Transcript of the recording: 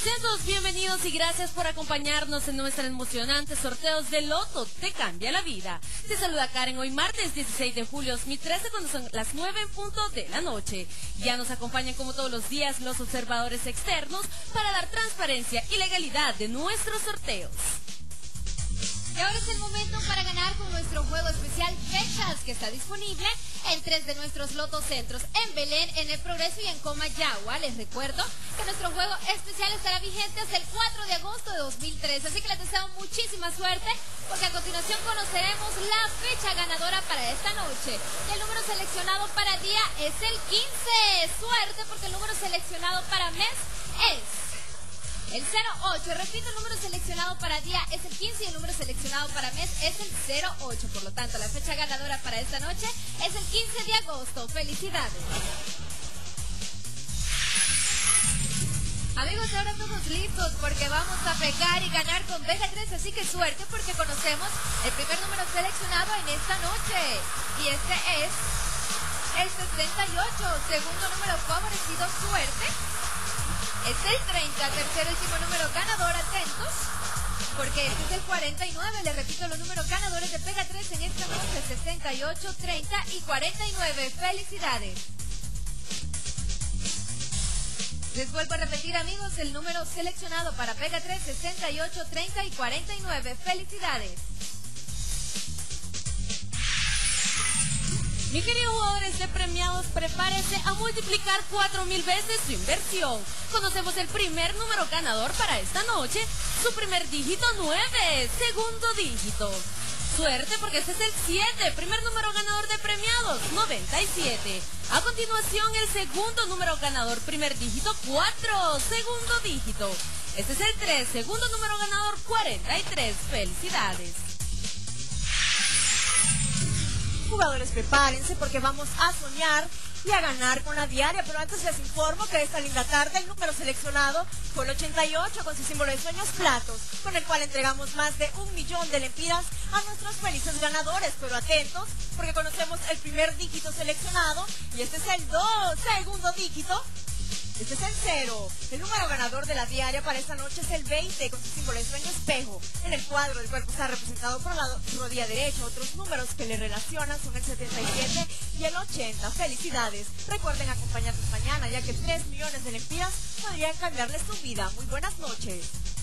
Sean todos bienvenidos y gracias por acompañarnos en nuestros emocionantes sorteos de Loto Te Cambia la Vida. Te saluda Karen hoy martes 16 de julio 2013 cuando son las 9 en punto de la noche. Ya nos acompañan como todos los días los observadores externos para dar transparencia y legalidad de nuestros sorteos. Y ahora es el momento para ganar con nuestro juego especial Fechas, que está disponible en 3 de nuestros lotocentros, en Belén, en El Progreso y en Comayagua. Les recuerdo que nuestro juego especial estará vigente hasta el 4 de agosto de 2013, así que les deseo muchísima suerte, porque a continuación conoceremos la fecha ganadora para esta noche. Y el número seleccionado para día es el 15. Suerte, porque el número seleccionado para mes es el 08, repito, el número seleccionado para día es el 15 y el número seleccionado para mes es el 08. Por lo tanto, la fecha ganadora para esta noche es el 15 de agosto. ¡Felicidades! Amigos, ahora todos listos porque vamos a pegar y ganar con Vega 3, así que suerte porque conocemos el primer número seleccionado en esta noche. Y este es el 68, segundo número favorecido, suerte. Es el 30, tercer y último número ganador, atentos, porque este es el 49, les repito los números ganadores de Pega 3 en esta noche, 68, 30 y 49, felicidades. Les vuelvo a repetir, amigos, el número seleccionado para Pega 3, 68, 30 y 49, felicidades. Mis queridos jugadores de premiados, prepárense a multiplicar 4,000 veces su inversión. Conocemos el primer número ganador para esta noche. Su primer dígito 9, segundo dígito. Suerte porque este es el 7, primer número ganador de premiados, 97. A continuación el segundo número ganador, primer dígito 4, segundo dígito. Este es el 3, segundo número ganador 43. Felicidades. Jugadores, prepárense porque vamos a soñar y a ganar con la diaria, pero antes les informo que esta linda tarde el número seleccionado fue el 88 con su símbolo de sueños platos, con el cual entregamos más de 1 millón de lempiras a nuestros felices ganadores, pero atentos porque conocemos el primer dígito seleccionado y este es el 2, segundo dígito. Este es el 0. El número ganador de la diaria para esta noche es el 20, con su símbolo de sueño espejo. En el cuadro del cuerpo está representado por la rodilla derecha. Otros números que le relacionan son el 77 y el 80. ¡Felicidades! Recuerden acompañarnos mañana, ya que 3 millones de lempiras podrían cambiarles su vida. Muy buenas noches.